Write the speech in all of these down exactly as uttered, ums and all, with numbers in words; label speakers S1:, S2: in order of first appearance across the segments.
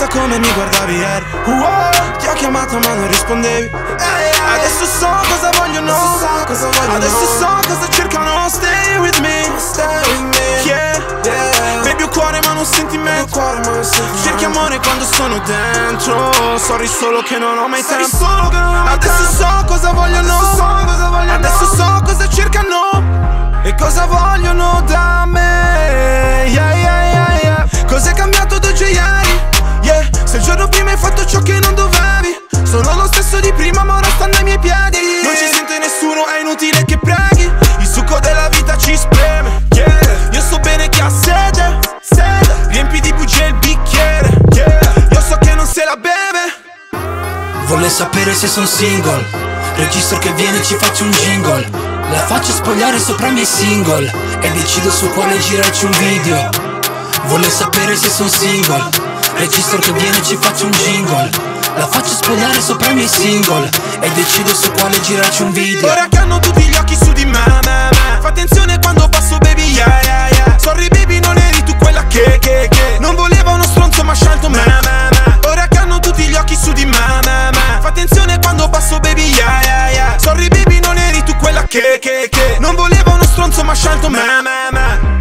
S1: stessa come mi guardavi ieri. Wow, ti ho chiamato ma non rispondevi. Adesso so cosa vogliono, adesso so cosa cercano. Stay with me, yeah. Baby ho cuore ma non senti me. Cerchi amore quando sono dentro. Sorry solo che non ho mai tempo. Adesso so cosa vogliono, adesso so cosa cercano e cosa vogliono da me, yeah, yeah, yeah, yeah. Cos'è cambiato d'oggi a ieri, yeah. Se il giorno prima hai fatto ciò che non dovevi, sono lo stesso di prima ma ora stanno ai miei piedi. Non ci sente nessuno, è inutile che preghi. Il succo della vita ci spreme, yeah. Io so bene che ha sede, sede. Riempi di bugie il bicchiere, yeah. Io so che non se la beve.
S2: Vuole sapere se son single, registro che viene e ci faccio un jingle. La faccio spogliare sopra i miei single e decido su quale girarci un video. Vuole sapere se son single, registro che viene e ci faccio un jingle. La faccio spogliare sopra i miei single e decido su quale girarci un video.
S1: Ora che hanno tutti gli occhi su di me, me, me. Fa attenzione quando passo baby, yeah, yeah, yeah. Sorry baby non eri tu quella che, che, che non voleva uno stronzo ma ha scelto me, me, me. Ora che hanno tutti gli occhi su di me, me, me. Fa attenzione quando passo baby, yeah, yeah, yeah. Sorry baby non eri tu quella che, che, che non voleva uno stronzo ma ha scelto me, me, me.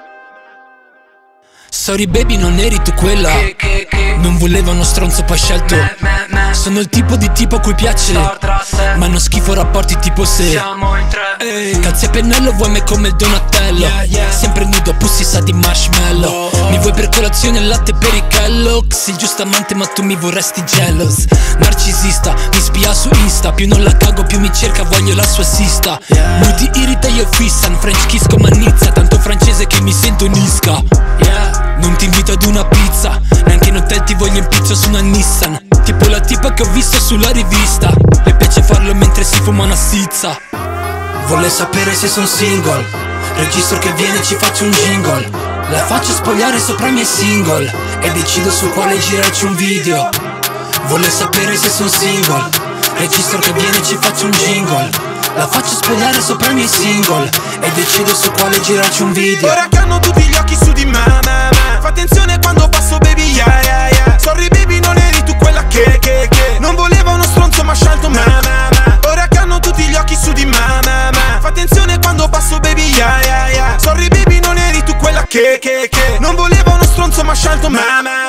S2: Sorry baby non eri tu quella che, che, che non voleva uno stronzo poi scelto me, me, me. Sono il tipo di tipo a cui piace ma non schifo rapporti tipo se siamo in tre. Ehi. Calzi a pennello vuoi me come il Donatello, yeah, yeah. Sempre nudo pussi sa di marshmallow, oh, oh. Mi vuoi per colazione il latte per i Kellogg's. Il giusto amante ma tu mi vorresti jealous. Narcisista, mi spia su Insta. Più non la cago più mi cerca, voglio la sua assista, yeah. Lui ti irrita io fissan, French kiss come a Nizza. Tanto francese che mi sento nisca, yeah. Non ti invito ad una pizza, neanche in hotel ti voglio in pizza su una Nissan. Tipo la tipa che ho visto sulla rivista, le piace farlo mentre si fuma una sizza. Vuole sapere se son single, registro che viene e ci faccio un jingle. La faccio spogliare sopra i miei single e decido su quale girarci un video. Vuole sapere se son single, registro che viene e ci faccio un jingle. La faccio spogliare sopra i miei single e decido su quale girarci un video.
S1: Ora che hanno tutti gli occhi su di me, me, me. Fa attenzione quando passo baby, yeah, yeah, yeah. Sorry baby non eri tu quella che, che, che non voleva uno stronzo ma ha scelto me, me, me. Ora che hanno tutti gli occhi su di me, me, me. Fa attenzione quando passo baby, yeah, yeah, yeah. Sorry baby non eri tu quella che, che, che non voleva uno stronzo ma ha scelto me, me.